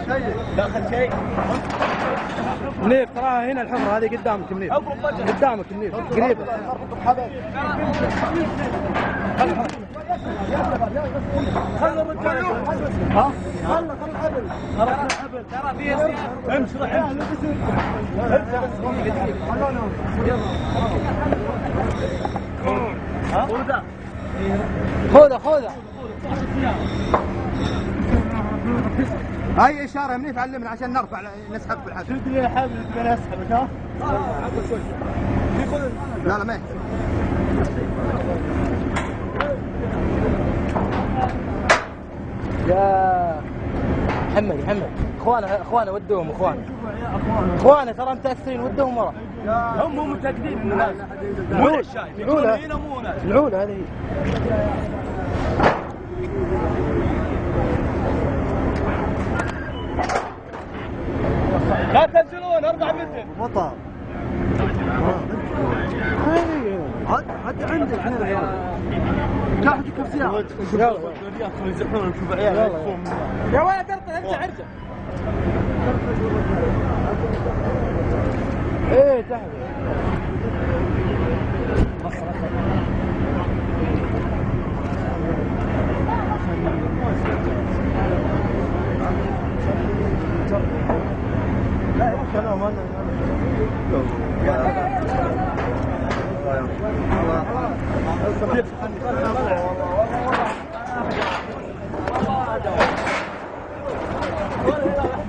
داخل شيء. منيف تراها هنا الحفرة هذه قدامك منيف. قدامك منيف قريبة. خلوا الرجال. ها؟ خلوا الحبل. الحبل. ترى فيه امشي روح امشي. خذها هاي اشاره منيف علمنا عشان نرفع نسحب بالحبل. شد لي الحبل تبي اسحبك ها؟ لا ما يا محمد اخوانا ودوهم اخوانا ترى متاثرين ودوهم ورا. هم مو متاكدين انه مو الشايف يقولون هنا مو هنا العولة هذه. لا تنزلون 4 متر وطا عاد عندك هنا يا ولد. جاحد كرسيات. يلا يزحون نشوف عيال يا ولد ارجع. ايه تحت. لا يا سلام انا